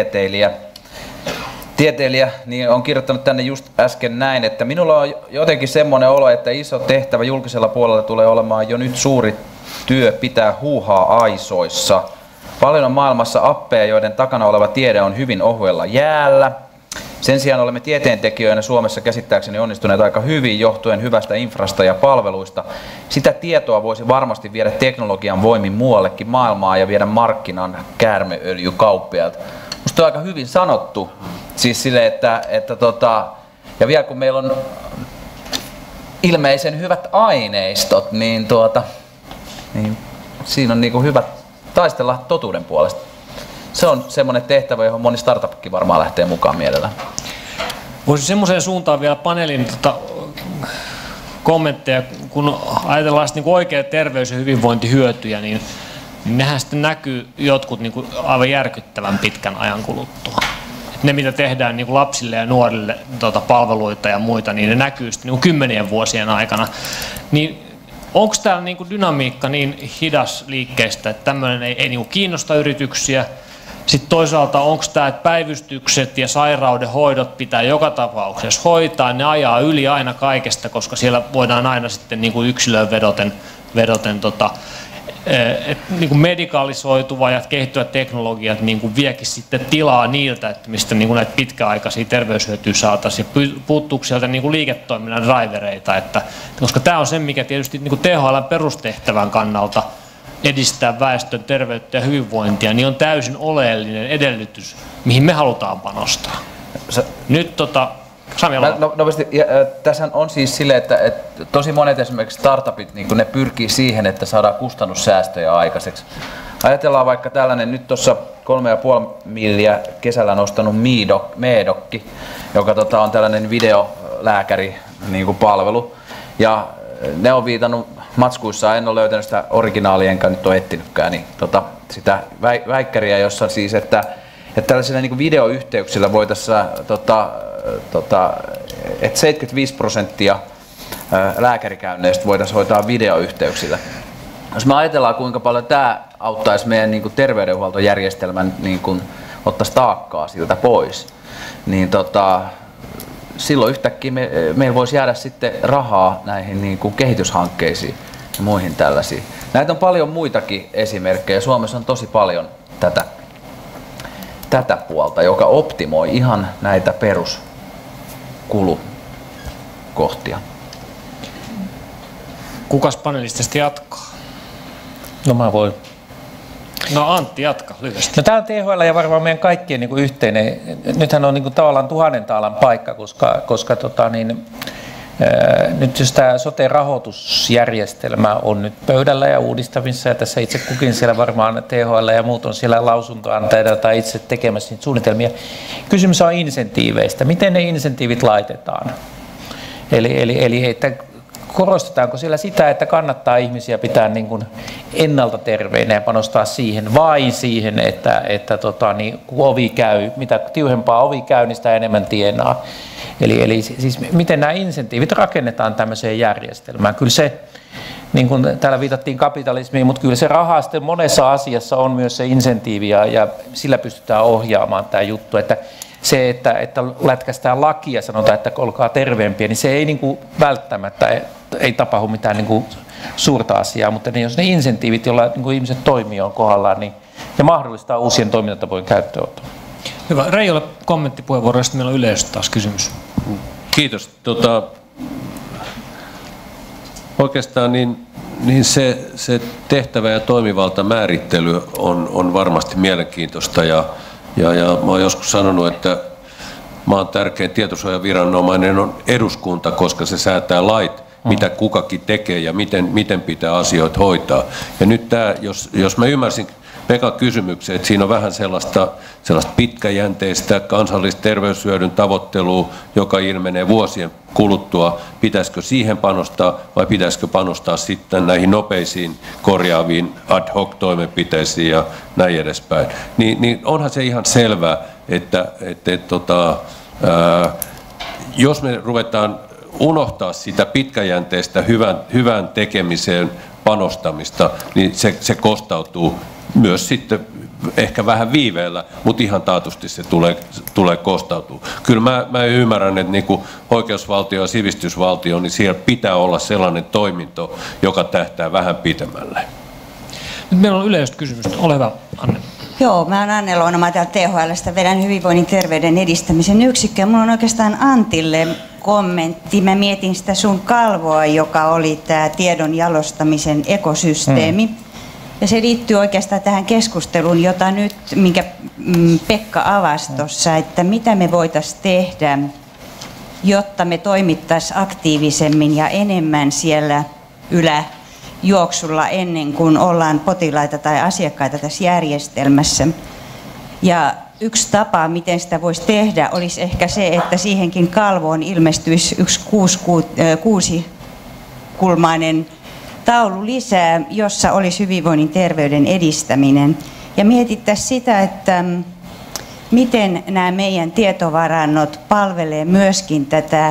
tieteilijä, niin on kirjoittanut tänne just äsken näin, että minulla on jotenkin semmoinen olo, että iso tehtävä julkisella puolella tulee olemaan jo nyt suuri työ pitää huuhaa aisoissa. Paljon on maailmassa appeja, joiden takana oleva tiede on hyvin ohuella jäällä. Sen sijaan olemme tieteentekijöinä Suomessa käsittääkseni onnistuneet aika hyvin johtuen hyvästä infrasta ja palveluista. Sitä tietoa voisi varmasti viedä teknologian voimin muuallekin maailmaa ja viedä markkinan käärmeöljykauppiailta. Musta on aika hyvin sanottu. Siis sille, että ja vielä kun meillä on ilmeisen hyvät aineistot, niin, niin siinä on niinku hyvä taistella totuuden puolesta. Se on semmoinen tehtävä, johon moni startupkin varmaan lähtee mukaan mielellään. Voisin semmoiseen suuntaan vielä paneelin kommentteja, kun ajatellaan niin oikea terveys- ja hyvinvointihyötyjä, niin nehän sitten näkyy jotkut niin kuin aivan järkyttävän pitkän ajan kuluttua. Ne, mitä tehdään niin kuin lapsille ja nuorille palveluita ja muita, niin ne näkyy sitten niin kuin 10 vuosien aikana. Niin onko tämä niin kuin dynamiikka niin hidas liikkeestä, että tämmöinen ei niin kuin kiinnosta yrityksiä? Sitten toisaalta onko tämä, että päivystykset ja sairaudenhoidot pitää joka tapauksessa hoitaa, ne ajaa yli aina kaikesta, koska siellä voidaan aina sitten niin kuin yksilöön vedoten niin kuin medikalisoituva ja kehittyvät teknologiat niin kuin viekin sitten tilaa niiltä, että mistä niin kuin näitä pitkäaikaisia terveyshyötyjä saataisiin ja puuttuuko sieltä niin kuin liiketoiminnan drivereita, koska tämä on se, mikä tietysti niin kuin THL:n perustehtävän kannalta edistää väestön terveyttä ja hyvinvointia, niin on täysin oleellinen edellytys, mihin me halutaan panostaa. Nyt nopeasti, tässä on siis sille, että tosi monet esimerkiksi startupit, niin ne pyrkii siihen, että saadaan kustannussäästöjä aikaiseksi. Ajatellaan vaikka tällainen nyt tuossa 3,5 milliä kesällä nostanut Medokki, joka on tällainen videolääkäri niin kuin palvelu. Ja ne on viitannut matskuissa, en ole löytänyt sitä originaalia, enkä nyt ole etsinytkään, niin sitä väikkäriä, jossa siis, että tällaisilla niin kuin videoyhteyksillä voitaisiin, että 75% lääkärikäynneistä voitaisiin hoitaa videoyhteyksillä. Jos me ajatellaan, kuinka paljon tämä auttaisi meidän niin kuin terveydenhuoltojärjestelmän, niin kuin ottaisi taakkaa siltä pois, niin silloin yhtäkkiä meillä voisi jäädä sitten rahaa näihin niin kuin kehityshankkeisiin ja muihin tällaisiin. Näitä on paljon muitakin esimerkkejä. Suomessa on tosi paljon tätä puolta, joka optimoi ihan näitä peruskulukohtia. Kukas panelistista jatkaa? No mä voin. No Antti, jatka lyhyesti. No tämä on THL ja varmaan meidän kaikkien niin kuin yhteinen. Nythän on niin kuin tavallaan 1000 taalan paikka, koska nyt jos tämä sote-rahoitusjärjestelmä on nyt pöydällä ja uudistamissa, ja tässä itse kukin siellä varmaan THL ja muut on siellä lausuntoantajia tai itse tekemässä niitä suunnitelmia. Kysymys on insentiiveistä. Miten ne insentiivit laitetaan? Eli että korostetaanko siellä sitä, että kannattaa ihmisiä pitää niin kuin ennalta terveinä ja panostaa siihen, vain siihen, että kun ovi käy, mitä tiuhempaa ovi käy, niin sitä enemmän tienaa. Eli siis miten nämä insentiivit rakennetaan tämmöiseen järjestelmään. Kyllä se, niin kuin täällä viitattiin kapitalismiin, mutta kyllä se raha sitten monessa asiassa on myös se insentiivi ja sillä pystytään ohjaamaan tämä juttu. Että se, että lätkästään lakia ja sanotaan, että olkaa terveempiä, niin se ei niin kuin välttämättä ei tapahdu mitään niin kuin suurta asiaa, mutta niin jos ne insentiivit, joilla niin kuin ihmiset toimii on kohdallaan, niin ne mahdollistaa uusien toimintatapojen käyttöönottoa. Hyvä. Reijolle kommenttipuheenvuoro, ja sitten meillä on yleisöstä taas kysymys. Kiitos. Oikeastaan niin se tehtävä ja toimivalta määrittely on varmasti mielenkiintoista ja mä oon joskus sanonut, että maan tärkein tietosuojaviranomainen on eduskunta, koska se säätää lait, mitä kukakin tekee ja miten pitää asioita hoitaa. Ja nyt tämä, jos mä ymmärsin Pekan kysymykseen, että siinä on vähän sellaista pitkäjänteistä kansallista terveyshyödyn tavoittelua, joka ilmenee vuosien kuluttua. Pitäisikö siihen panostaa vai pitäisikö panostaa sitten näihin nopeisiin korjaaviin ad hoc toimenpiteisiin ja näin edespäin. Niin onhan se ihan selvää, että jos me ruvetaan unohtaa sitä pitkäjänteistä hyvän tekemiseen panostamista, niin se kostautuu myös sitten ehkä vähän viiveellä, mutta ihan taatusti se tulee kostautua. Kyllä mä ymmärrän, että niinku oikeusvaltio ja sivistysvaltio, niin siellä pitää olla sellainen toiminto, joka tähtää vähän pitemmälle. Nyt meillä on yleistä kysymystä. Ole hyvä, Anne. Joo, mä oon Anne Loona, mä täältä THL:stä vedän hyvinvoinnin terveyden edistämisen yksikköä. Mulla on oikeastaan Antille kommentti. Mä mietin sitä sun kalvoa, joka oli tämä tiedon jalostamisen ekosysteemi. Ja se liittyy oikeastaan tähän keskusteluun, jota nyt, minkä Pekka avasi tuossa, että mitä me voitaisiin tehdä, jotta me toimittaisiin aktiivisemmin ja enemmän siellä yläjuoksulla ennen kuin ollaan potilaita tai asiakkaita tässä järjestelmässä. Ja yksi tapa, miten sitä voisi tehdä, olisi ehkä se, että siihenkin kalvoon ilmestyisi yksi kuusikulmainen taulu lisää, jossa olisi hyvinvoinnin terveyden edistäminen. Ja mietittäisiin sitä, että miten nämä meidän tietovarannot palvelee myöskin tätä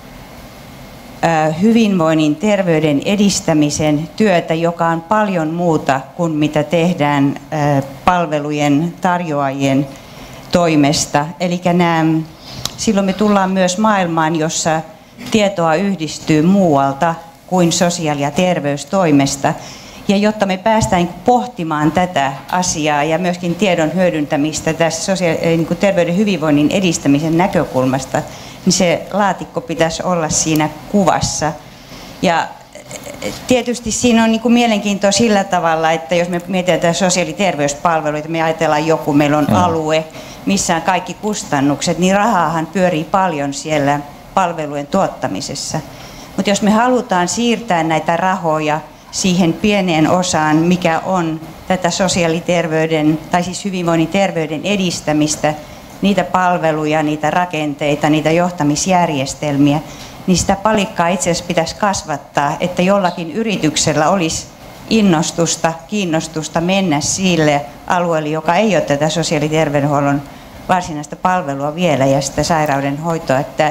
hyvinvoinnin terveyden edistämisen työtä, joka on paljon muuta kuin mitä tehdään palvelujen tarjoajien toimesta. Eli silloin me tullaan myös maailmaan, jossa tietoa yhdistyy muualta kuin sosiaali- ja terveystoimesta. Ja jotta me päästään pohtimaan tätä asiaa ja myöskin tiedon hyödyntämistä tässä terveyden hyvinvoinnin edistämisen näkökulmasta, niin se laatikko pitäisi olla siinä kuvassa. Ja tietysti siinä on mielenkiintoa sillä tavalla, että jos me mietitään sosiaali- ja terveyspalveluita, me ajatellaan meillä on alue, missä on kaikki kustannukset, niin rahaahan pyörii paljon siellä palvelujen tuottamisessa. Mutta jos me halutaan siirtää näitä rahoja siihen pieneen osaan, mikä on tätä sosiaaliterveyden tai siis hyvinvoinnin terveyden edistämistä, niitä palveluja, niitä rakenteita, niitä johtamisjärjestelmiä, niin sitä palikkaa itse asiassa pitäisi kasvattaa, että jollakin yrityksellä olisi innostusta, kiinnostusta mennä sille alueelle, joka ei ole tätä sosiaaliterveydenhuollon varsinaista palvelua vielä ja sitä sairaudenhoitoa, että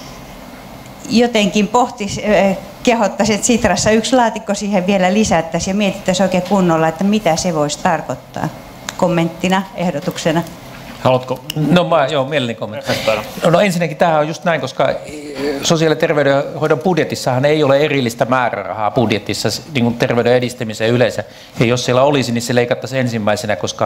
jotenkin kehottaisi, että Sitrassa yksi laatikko siihen vielä lisättäisiin ja mietittäisiin oikein kunnolla, että mitä se voisi tarkoittaa kommenttina, ehdotuksena. Haluatko? Joo, mielelläni kommentti. No ensinnäkin tämähän on just näin, koska sosiaali- ja terveydenhoidon budjetissahan ei ole erillistä määrärahaa budjetissa niin kuin terveyden edistämiseen yleensä. Ja jos siellä olisi, niin se leikattaisiin ensimmäisenä, koska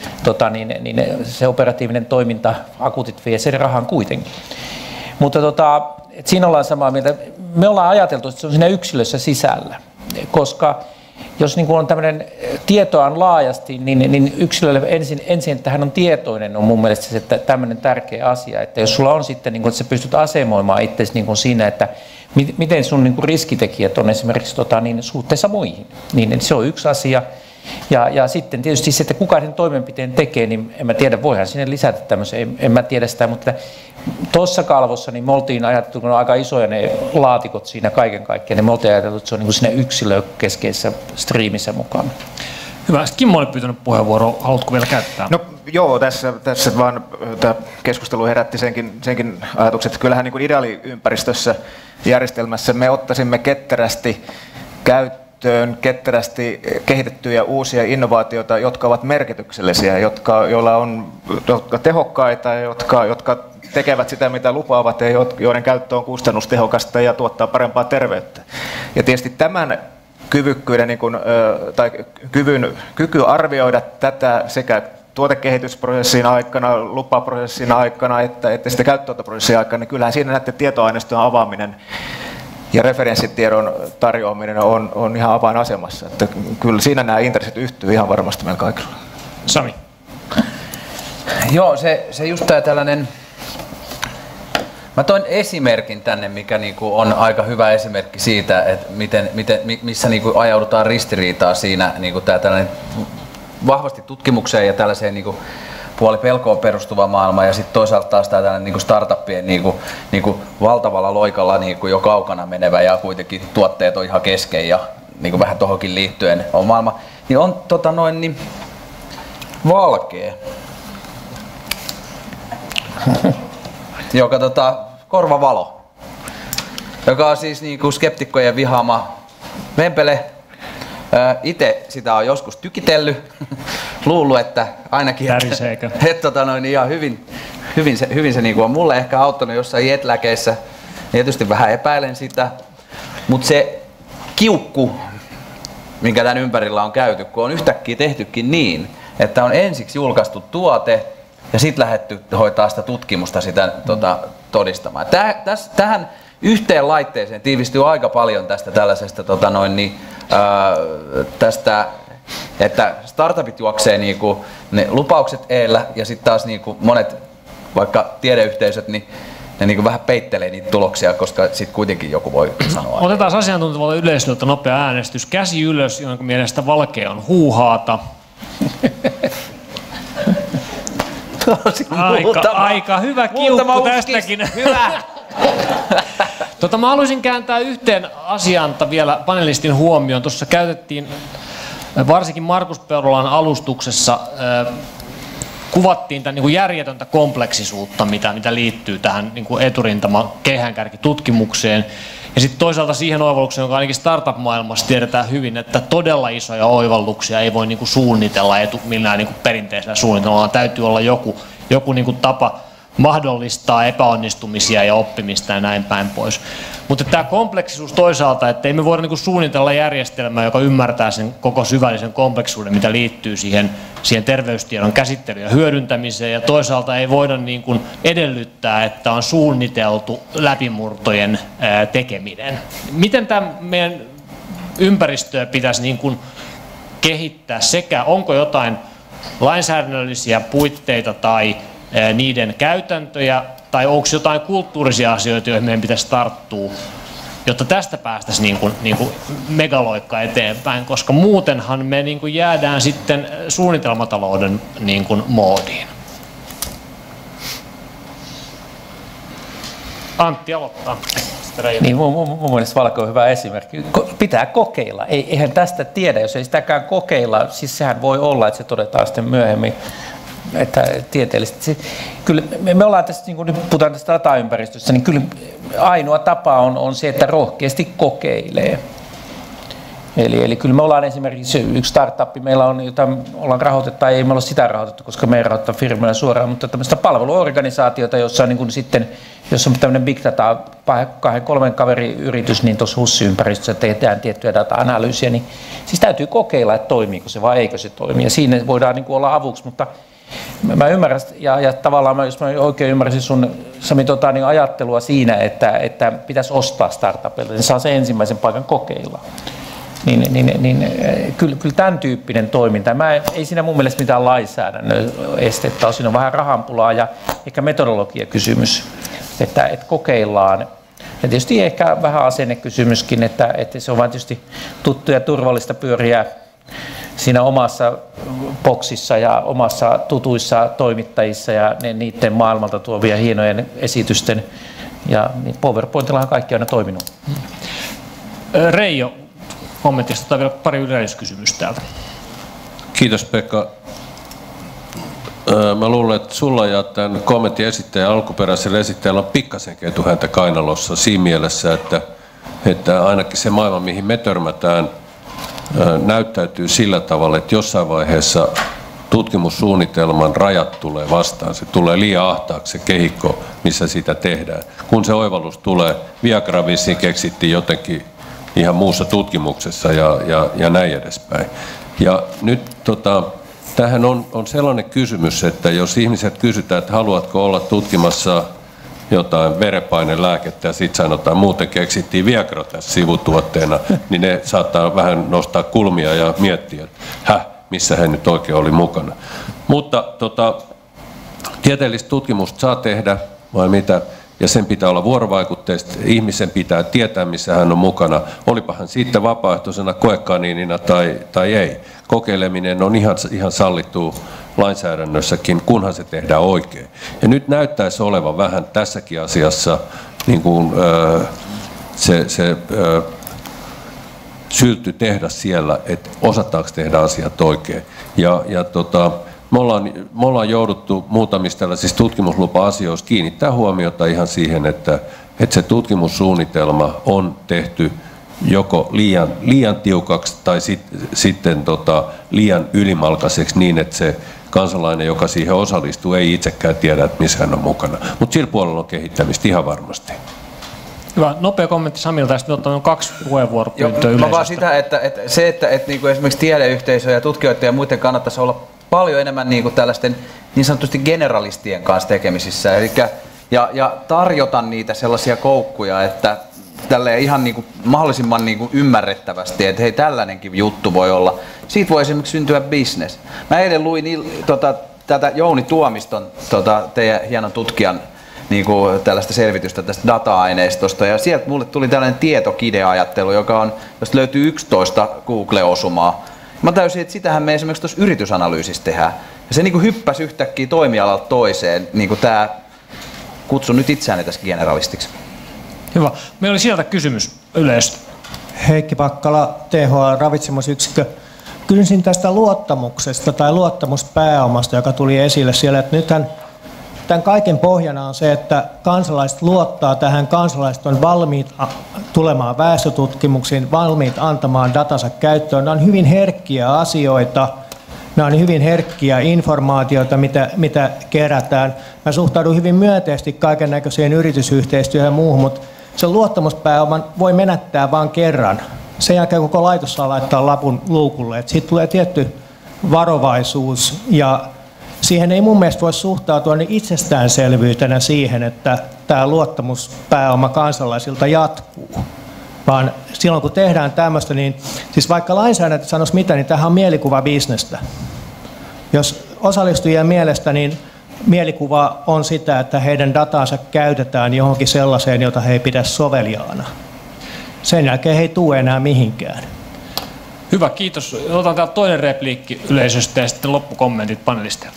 se operatiivinen toiminta, akuutit vie sen rahan kuitenkin. Mutta et siinä ollaan samaa mieltä. Me ollaan ajateltu, että se on siinä yksilössä sisällä, koska jos niin kuin on tämmöinen tietoa on laajasti, niin yksilölle ensin, että hän on tietoinen, on mun mielestä se että tämmöinen tärkeä asia. Että jos sulla on sitten, niin kuin, että sä pystyt asemoimaan itsesi niin kuin siinä, että miten sun niin kuin riskitekijät on esimerkiksi niin suhteessa muihin, niin se on yksi asia. Ja sitten tietysti se, että kuka sen toimenpiteen tekee, niin en mä tiedä, voihan sinne lisätä tämmöisen, en mä tiedä sitä, mutta tuossa kalvossa niin me oltiin ajateltu, kun on aika isoja ne laatikot siinä kaiken kaikkiaan, niin me oltiin ajateltu, että se on niin kuin siinä yksilökeskeisessä striimissä mukana. Hyvä. Kimmo oli pyytänyt puheenvuoroa. Haluatko vielä käyttää? No joo, tässä vaan tämä keskustelu herätti senkin ajatukset, että kyllähän niin kuin ideaaliympäristössä järjestelmässä me ottaisimme ketterästi käyttöön kehitettyjä uusia innovaatioita, jotka ovat merkityksellisiä, jotka tehokkaita, jotka tekevät sitä, mitä lupaavat ja joiden käyttö on kustannustehokasta ja tuottaa parempaa terveyttä. Ja tietysti tämän kyvykkyyden tai kyky arvioida tätä sekä tuotekehitysprosessin aikana, lupaprosessin aikana että sitten käyttöönottoprosessin aikana, niin kyllähän siinä näiden tietoaineiston avaaminen ja referenssitiedon tarjoaminen on ihan avainasemassa. Että kyllä siinä nämä intressit yhtyy ihan varmasti meillä kaikilla. Sami. Joo, se just tämä tällainen. Mä toin esimerkin tänne, mikä niinku on aika hyvä esimerkki siitä, että missä niinku ajaudutaan ristiriitaan siinä niinku tää tällainen vahvasti tutkimukseen ja tällaiseen niinku puolipelkoon perustuva maailma ja sitten toisaalta taas tämä tällainen niinku startuppien niinku valtavalla loikalla niinku jo kaukana menevä ja kuitenkin tuotteet on ihan kesken ja niinku vähän tohonkin liittyen on maailma. Niin on niin Valkea. joka korvavalo. joka on siis niinku skeptikkojen vihaama vempele. Itse sitä on joskus tykitellyt, luullut, että ainakin ihan hyvin se niinku on mulle ehkä auttanut jossain jetläkeissä. Tietysti vähän epäilen sitä, mutta se kiukku, minkä tämän ympärillä on käyty, kun on yhtäkkiä tehtykin niin, että on ensiksi julkaistu tuote ja sitten lähdetty hoitaa sitä tutkimusta sitä todistamaan. Tähän yhteen laitteeseen tiivistyy aika paljon tästä tällaisesta tästä, että startupit juoksee niinku ne lupaukset eellä ja sitten taas niinku monet vaikka tiedeyhteisöt niin ne niinku vähän peittelee niitä tuloksia, koska sitten kuitenkin joku voi sanoa. Otetaan asiantuntevalta yleisöltä nopea äänestys. Käsi ylös, jonka mielestä Valkea on huuhaata. Aika hyvä kiukku tästäkin. Hyvä. Mä haluaisin kääntää yhteen asianta vielä panelistin huomioon. Tuossa käytettiin varsinkin Markus Peurolan alustuksessa kuvattiin tämän niin kuin järjetöntä kompleksisuutta, mitä liittyy tähän niin kuin eturintama kehänkärkitutkimukseen. Ja sitten toisaalta siihen oivallukseen, joka ainakin startup-maailmassa tiedetään hyvin, että todella isoja oivalluksia ei voi niin kuin suunnitella millään niin kuin perinteisellä suunnitelmalla. Täytyy olla joku niin kuin tapa mahdollistaa epäonnistumisia ja oppimista ja näin päin pois. Mutta tämä kompleksisuus toisaalta, että ei me voida niinku suunnitella järjestelmää, joka ymmärtää sen koko syvällisen kompleksisuuden, mitä liittyy siihen terveystiedon käsittelyyn ja hyödyntämiseen, ja toisaalta ei voida niinku edellyttää, että on suunniteltu läpimurtojen tekeminen. Miten tämä meidän ympäristöä pitäisi niinku kehittää sekä onko jotain lainsäädännöllisiä puitteita tai niiden käytäntöjä, tai onko jotain kulttuurisia asioita, joihin meidän pitäisi tarttua, jotta tästä päästäisiin niin kuin megaloikka eteenpäin, koska muutenhan me niin kuin jäädään sitten suunnitelmatalouden niin kuin moodiin. Antti aloittaa. Niin, mun mielestä Valko on hyvä esimerkki. Pitää kokeilla. Eihän tästä tiedä, jos ei sitäkään kokeilla. Siis sehän voi olla, että se todetaan sitten myöhemmin. Että tieteellisesti. Kyllä me ollaan tässä, niin kun nyt puhutaan tästä dataympäristössä, niin kyllä ainoa tapa on se, että rohkeasti kokeilee. Eli kyllä me ollaan esimerkiksi yksi startup, meillä on, jota ollaan rahoitettu, tai ei me olla sitä rahoitettu, koska me ei rahoiteta firmoja suoraan, mutta tämmöistä palveluorganisaatiota, jossa on, niin kuin sitten, jos on tämmöinen big data, 2-3 kaveriyritys, niin tuossa HUS-ympäristössä tehdään tiettyjä data-analyysiä, niin siis täytyy kokeilla, että toimiiko se vai eikö se toimi, ja siinä voidaan niin kuin olla avuksi, mutta mä ymmärrän, ja tavallaan jos mä oikein ymmärsin sun Sami, niin ajattelua siinä, että pitäisi ostaa startupilta, niin saa sen ensimmäisen paikan kokeilla. Kyllä tämän tyyppinen toiminta. Ei siinä mun mielestä mitään lainsäädännön estettä ole. Siinä on vähän rahanpulaa ja ehkä metodologiakysymys, että kokeillaan. Ja tietysti ehkä vähän asennekysymyskin, että se on vain tietysti tuttu ja turvallista pyöriä siinä omassa boksissa ja omassa tutuissa toimittajissa ja niiden maailmalta tuovia hienojen esitysten. Ja niin PowerPointillahan kaikki on aina toiminut. Reijo, kommentista tai vielä pari yleiskysymystä täältä. Kiitos Pekka. Mä luulen, että sulla ja tämän kommentin esittäjän alkuperäisellä esittäjällä on pikkasen ketuhäntä kainalossa siinä mielessä, että ainakin se maailma, mihin me törmätään, näyttäytyy sillä tavalla, että jossain vaiheessa tutkimussuunnitelman rajat tulee vastaan. Se tulee liian ahtaaksi se kehikko, missä sitä tehdään. Kun se oivallus tulee, Viagra vissiin keksittiin jotenkin ihan muussa tutkimuksessa ja näin edespäin. Ja nyt tähän on sellainen kysymys, että jos ihmiset kysytään, että haluatko olla tutkimassa jotain verenpainelääkettä ja sitten sanotaan, muuten keksittiin Viagra tässä sivutuotteena, niin ne saattaa vähän nostaa kulmia ja miettiä, että missä he nyt oikein oli mukana. Mutta tieteellistä tutkimusta saa tehdä vai mitä? Ja sen pitää olla vuorovaikutteista. Ihmisen pitää tietää, missä hän on mukana. Olipa hän sitten vapaaehtoisena koekaniinina tai ei. Kokeileminen on ihan sallittu lainsäädännössäkin, kunhan se tehdään oikein. Ja nyt näyttäisi olevan vähän tässäkin asiassa niin kuin, sylty tehdä siellä, että osataanko tehdä asiat oikein. Ja me ollaan jouduttu muutamista tällaisista tutkimuslupa-asioista kiinnittää huomiota ihan siihen, että se tutkimussuunnitelma on tehty joko liian tiukaksi tai sitten liian ylimalkaiseksi niin, että se kansalainen, joka siihen osallistuu, ei itsekään tiedä, että missä hän on mukana. Mutta sillä puolella on kehittämistä ihan varmasti. Hyvä. Nopea kommentti Samilta, ja sitten ottanut 2 puheenvuoropyyntöä yleisöstä. Mä vaan sitä, että niinku esimerkiksi tiedeyhteisö ja tutkijoiden ja muiden kannattaisi olla paljon enemmän niinku tällaisten niin sanotusti generalistien kanssa tekemisissä. Elikkä, ja tarjota niitä sellaisia koukkuja, että tälleen ihan niinku mahdollisimman niinku ymmärrettävästi, että hei, tällainenkin juttu voi olla. Siitä voi esimerkiksi syntyä business. Mä eilen luin tätä Jouni Tuomiston, teidän hienon tutkijan, niinku tällaista selvitystä tästä data-aineistosta, ja sieltä mulle tuli tällainen tietokide-ajattelu, josta löytyy 11 Google-osumaa. Mä täysin, että sitähän me esimerkiksi tuossa yritysanalyysissä tehdään. Ja se niinku hyppäsi yhtäkkiä toimialalta toiseen, niinku tää, kutsun nyt itseäni tässä generalistiksi. Hyvä. Meillä oli sieltä kysymys yleistä. Heikki Pakkala, THL ravitsemusyksikkö. Kysyisin tästä luottamuksesta tai luottamuspääomasta, joka tuli esille siellä, että nythän tämän kaiken pohjana on se, että kansalaiset luottaa tähän, kansalaiset on valmiit tulemaan väestötutkimuksiin, valmiit antamaan datansa käyttöön. Nämä on hyvin herkkiä asioita, nämä on hyvin herkkiä informaatioita, mitä kerätään. Mä suhtaudun hyvin myönteisesti kaiken näköiseen yritysyhteistyöhön ja muuhun, mutta sen luottamuspääoman voi menettää vain kerran. Sen jälkeen koko laitos saa laittaa lapun luukulle, että siitä tulee tietty varovaisuus ja siihen ei mun mielestä voi suhtautua niin itsestäänselvyytenä siihen, että tämä luottamuspääoma kansalaisilta jatkuu. Vaan silloin kun tehdään tämmöistä, niin siis vaikka lainsäädäntö sanoisi mitä, niin tämähän on mielikuvabisnestä. Jos osallistujien mielestä, niin mielikuva on sitä, että heidän datansa käytetään johonkin sellaiseen, jota he ei pidä soveliaana. Sen jälkeen he ei tule enää mihinkään. Hyvä, kiitos. Otan täältä toinen repliikki yleisöstä ja sitten loppukommentit panelisteilta.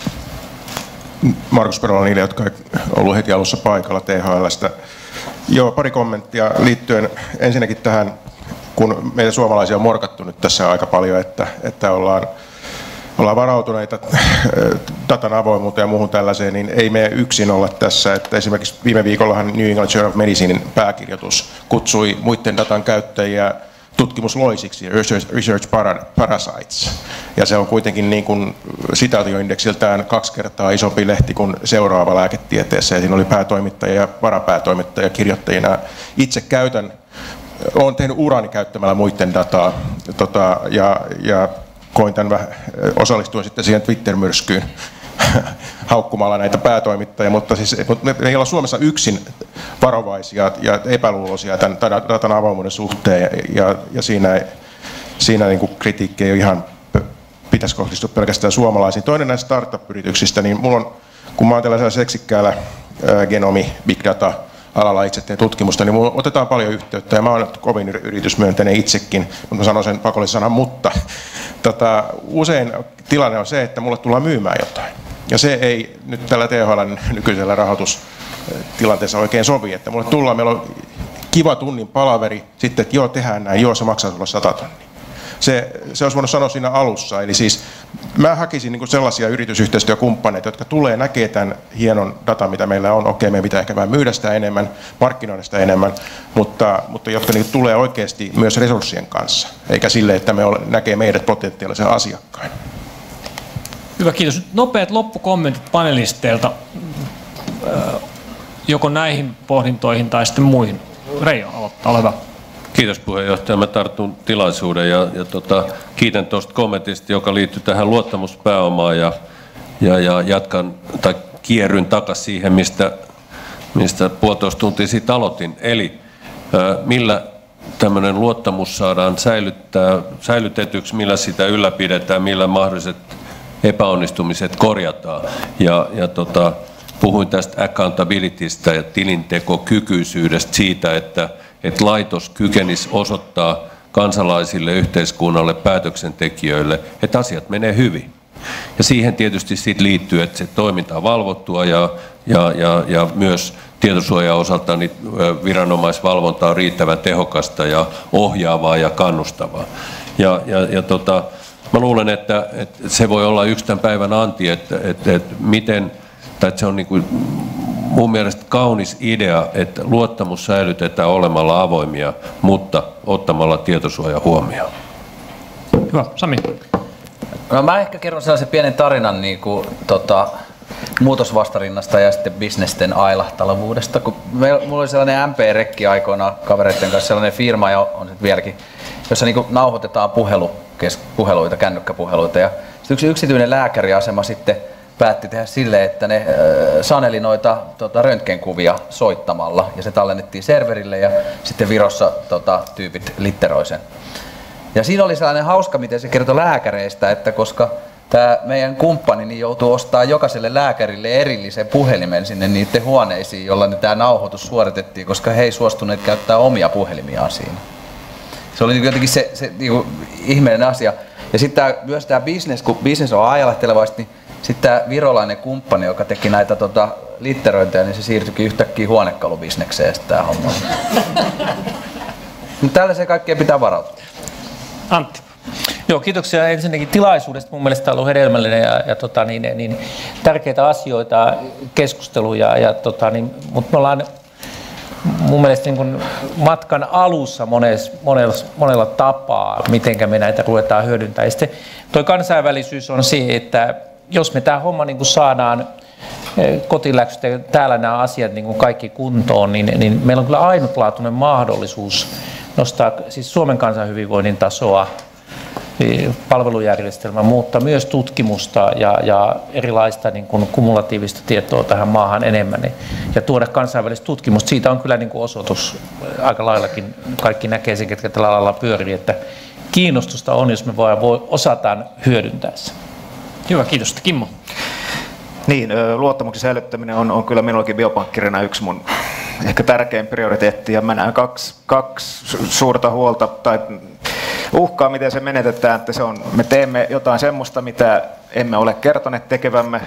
Markus Perola niille, jotka ei ollut heti alussa paikalla THL:stä. Joo, pari kommenttia liittyen ensinnäkin tähän, kun meitä suomalaisia on morkattu nyt tässä aika paljon, että ollaan varautuneita datan avoimuuteen ja muuhun tällaiseen, niin ei me yksin olla tässä. Että esimerkiksi viime viikollahan New England Journal of Medicinein pääkirjoitus kutsui muiden datan käyttäjiä tutkimusloisiksi, research parasites. Ja se on kuitenkin niin kuin sitaatioindeksiltään 2 kertaa isompi lehti kuin Seuraava lääketieteessä. Ja siinä oli päätoimittaja ja varapäätoimittaja kirjoittajina. Itse olen tehnyt urani käyttämällä muiden dataa ja koin tämän osallistuen sitten siihen Twitter-myrskyyn haukkumalla näitä päätoimittajia, mutta me ei olla Suomessa yksin varovaisia ja epäluuloisia tämän datan avoimuuden suhteen, ja siinä niin kuin kritiikki ei ihan pitäisi kohdistua pelkästään suomalaisiin. Toinen näistä startup-yrityksistä, niin kun mä oon tällaisella seksikkäällä genomi, big data alalla itse teen tutkimusta, niin mulla otetaan paljon yhteyttä, ja mä oon kovin yritysmyönteinen itsekin, mutta mä sanon sen pakollisen sanan, mutta usein tilanne on se, että mulle tullaan myymään jotain. Ja se ei nyt tällä THL:n nykyisellä rahoitustilanteessa oikein sovi, että mulle tullaan, meillä on kiva tunnin palaveri, sitten että joo, tehdään näin, joo, se maksaa sulle 100 000. Se olisi voinut sanoa siinä alussa, eli siis mä hakisin niin kuin sellaisia yritysyhteistyökumppaneita, jotka tulee näkemään tämän hienon datan, mitä meillä on. Okei, meidän pitää ehkä vähän myydä sitä enemmän, markkinoida sitä enemmän, mutta jotka niin tulee oikeasti myös resurssien kanssa, eikä sille, että näkee meidät potentiaalisen asiakkaan. Hyvä, kiitos. Nyt nopeat loppukommentit panelisteilta, joko näihin pohdintoihin tai sitten muihin. Reijo aloittaa, ole hyvä. Kiitos puheenjohtaja. Mä tartun tilaisuuden ja kiitän tuosta kommentista, joka liittyy tähän luottamuspääomaan ja jatkan tai kierryn takaisin siihen, mistä 1,5 tuntia sitten aloitin. Eli millä tämmöinen luottamus saadaan säilytetyksi, millä sitä ylläpidetään, millä mahdolliset epäonnistumiset korjataan. Puhuin tästä accountabilitystä ja tilintekokykyisyydestä siitä, että laitos kykenisi osoittaa kansalaisille, yhteiskunnalle, päätöksentekijöille, että asiat menee hyvin. Ja siihen tietysti siitä liittyy, että se toiminta on valvottua ja myös tietosuojan osalta niin viranomaisvalvonta on riittävän tehokasta ja ohjaavaa ja kannustavaa. Mä luulen, että se voi olla yksi tämän päivän anti, että se on niin kuin mun mielestä kaunis idea, että luottamus säilytetään olemalla avoimia, mutta ottamalla tietosuoja huomioon. Hyvä. Sami. No, mä ehkä kerron sellaisen pienen tarinan niin kuin, muutosvastarinnasta ja sitten bisnesten ailahtelevuudesta. Mulla oli sellainen MP-rekki aikoinaan kavereiden kanssa, sellainen firma ja on sitten vieläkin, jossa niin kuin nauhoitetaan puheluita, kännykkäpuheluita. Ja sitten yksi yksityinen lääkäriasema sitten päätti tehdä silleen, että ne saneli noita röntgenkuvia soittamalla ja se tallennettiin serverille ja sitten Virossa tyypit litteroi sen. Ja siinä oli sellainen hauska, miten se kertoi lääkäreistä, että koska tämä meidän kumppani niin joutuu ostamaan jokaiselle lääkärille erillisen puhelimen sinne niiden huoneisiin, jolla tämä nauhoitus suoritettiin, koska he ei suostuneet käyttää omia puhelimiaan siinä. Se oli jotenkin se niin ihmeellinen asia. Ja sitten myös tämä business, kun business on ajalehtelevasti, niin sitten tämä virolainen kumppani, joka teki näitä litterointeja, niin se siirtyikin yhtäkkiä huonekalubisnekseen tämä homma. Mutta tällaiseen kaikkeen pitää varautua. Antti. Joo, kiitoksia ensinnäkin tilaisuudesta. Mun mielestä tämä on ollut hedelmällinen ja tärkeitä asioita, keskusteluja. Mutta me ollaan mun mielestä niin matkan alussa monella tapaa, miten me näitä ruvetaan hyödyntämään. Ja sitten toi kansainvälisyys on se, että jos me tämä homma niin saadaan kotiläksystä ja täällä nämä asiat niin kaikki kuntoon, niin meillä on kyllä ainutlaatuinen mahdollisuus nostaa siis Suomen kansan hyvinvoinnin tasoa, palvelujärjestelmä, mutta myös tutkimusta ja erilaista niin kuin kumulatiivista tietoa tähän maahan enemmän ja tuoda kansainvälistä tutkimusta. Siitä on kyllä niin kuin osoitus aika laillakin, kaikki näkee sen, ketkä tällä lailla pyörii, että kiinnostusta on, jos me osataan hyödyntää se. Hyvä, kiitos. Kimmo. Niin, luottamuksen säilyttäminen on kyllä minullakin biopankkirina yksi mun ehkä tärkein prioriteetti, ja mä näen kaksi suurta huolta tai uhkaa, miten se menetetään, että me teemme jotain semmoista, mitä emme ole kertoneet tekevämme,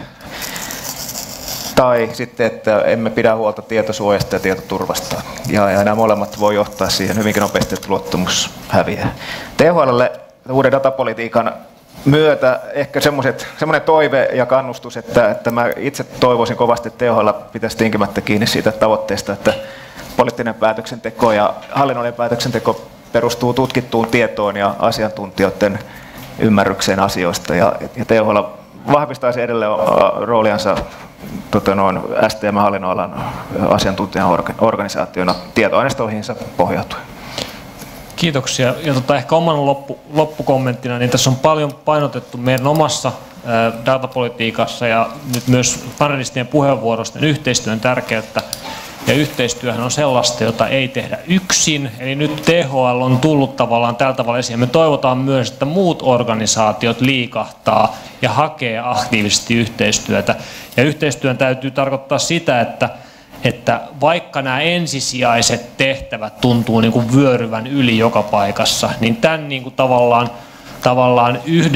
tai sitten, että emme pidä huolta tietosuojasta ja tietoturvasta. Ja nämä molemmat voi johtaa siihen hyvinkin nopeasti, että luottamus häviää. THL:lle uuden datapolitiikan myötä ehkä semmoinen toive ja kannustus, että mä itse toivoisin kovasti, että THL pitäisi tinkimättä kiinni siitä tavoitteesta, että poliittinen päätöksenteko ja hallinnollinen päätöksenteko perustuu tutkittuun tietoon ja asiantuntijoiden ymmärrykseen asioista. Ja THL vahvistaisi edelleen rooliansa STM-hallinnonalan asiantuntijan organisaationa tietoaineistoihinsa pohjautuen. Kiitoksia. Ja ehkä oman loppukommenttina, niin tässä on paljon painotettu meidän omassa datapolitiikassa ja nyt myös panelistien puheenvuorosta yhteistyön tärkeyttä. Ja yhteistyöhän on sellaista, jota ei tehdä yksin. Eli nyt THL on tullut tavallaan tällä tavalla esiin. Me toivotaan myös, että muut organisaatiot liikahtaa ja hakee aktiivisesti yhteistyötä. Ja yhteistyön täytyy tarkoittaa sitä, että vaikka nämä ensisijaiset tehtävät tuntuu niin kuin vyöryvän yli joka paikassa, niin tämän niin kuin tavallaan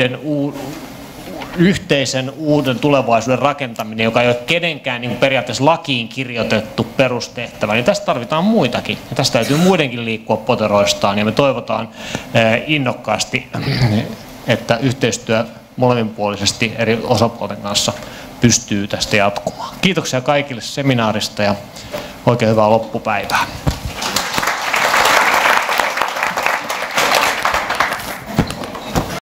yhteisen uuden tulevaisuuden rakentaminen, joka ei ole kenenkään niin periaatteessa lakiin kirjoitettu perustehtävä, niin tästä tarvitaan muitakin. Ja tästä täytyy muidenkin liikkua poteroistaan, ja me toivotaan innokkaasti, että yhteistyö molemminpuolisesti eri osapuolten kanssa pystyy tästä jatkumaan. Kiitoksia kaikille seminaarista ja oikein hyvää loppupäivää.